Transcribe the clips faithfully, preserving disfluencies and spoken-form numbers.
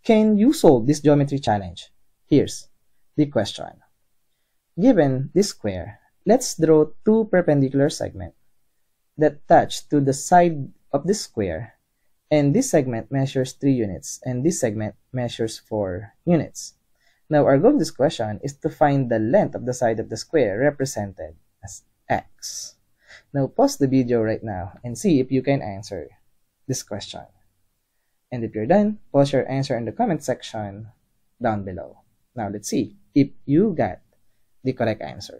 can you solve this geometry challenge? Here's the question. Given this square, let's draw two perpendicular segments that touch to the side of the square, and this segment measures three units and this segment measures four units. Now our goal of this question is to find the length of the side of the square represented as x. Now pause the video right now and see if you can answer this question. And if you're done, post your answer in the comment section down below. Now let's see if you got the correct answer.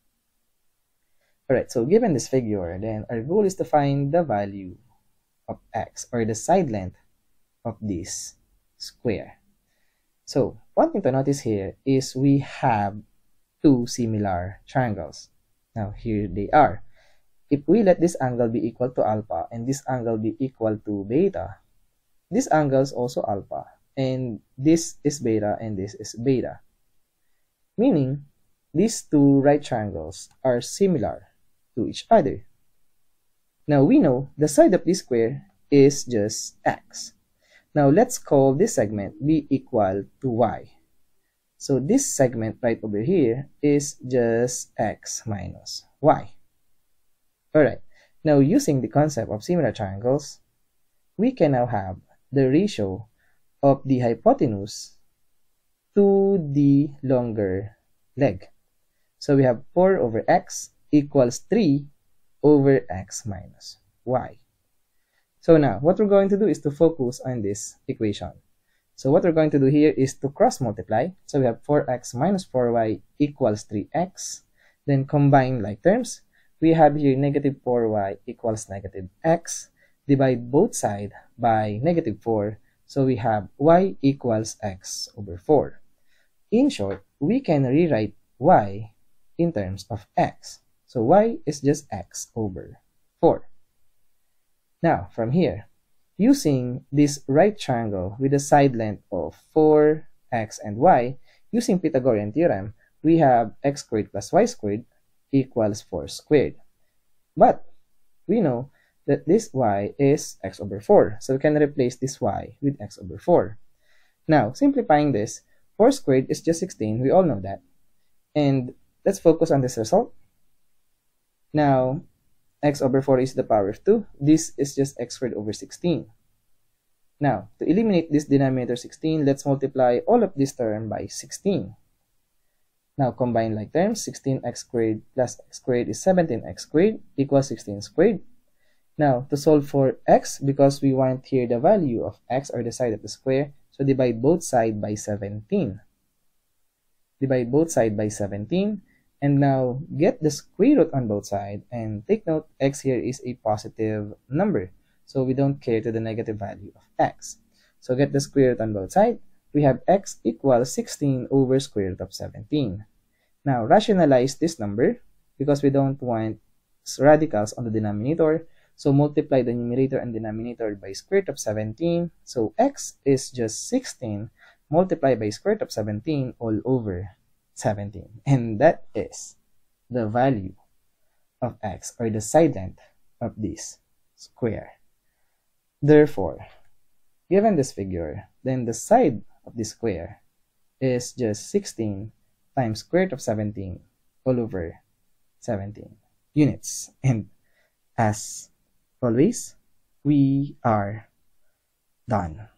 Alright, so given this figure, then our goal is to find the value of x, or the side length of this square. So one thing to notice here is we have two similar triangles. Now here they are. If we let this angle be equal to alpha and this angle be equal to beta, this angle is also alpha, and this is beta and this is beta. Meaning, these two right triangles are similar to each other. Now we know the side of this square is just x. Now let's call this segment be equal to y. So this segment right over here is just x minus y. Alright, now using the concept of similar triangles, we can now have the ratio of the hypotenuse to the longer leg. So we have four over x equals three over x minus y. So now what we're going to do is to focus on this equation. So what we're going to do here is to cross multiply. So we have four x minus four y equals three x. Then combine like terms. We have here negative four y equals negative x. Divide both sides by negative four. So we have y equals x over four. In short, we can rewrite y in terms of x. So y is just x over four. Now, from here, using this right triangle with a side length of four, x, and y, using Pythagorean theorem, we have x squared plus y squared equals four squared. But we know that this y is x over four, so we can replace this y with x over four. Now, simplifying this, four squared is just sixteen, we all know that. And let's focus on this result. Now, x over four is the power of two. This is just x squared over sixteen. Now, to eliminate this denominator sixteen, let's multiply all of this term by sixteen. Now, combine like terms, sixteen x squared plus x squared is seventeen x squared equals sixteen squared. Now, to solve for x, because we want here the value of x, or the side of the square, so divide both sides by seventeen. Divide both sides by seventeen. And now, get the square root on both sides, and take note, x here is a positive number, so we don't care to the negative value of x. So get the square root on both sides, we have x equals sixteen over square root of seventeen. Now, rationalize this number, because we don't want radicals on the denominator, so multiply the numerator and denominator by square root of seventeen, so x is just sixteen multiplied by square root of seventeen all over seventeen, and that is the value of x, or the side length of this square. Therefore, given this figure, then the side of this square is just sixteen times square root of seventeen all over seventeen units. And as always, we are done.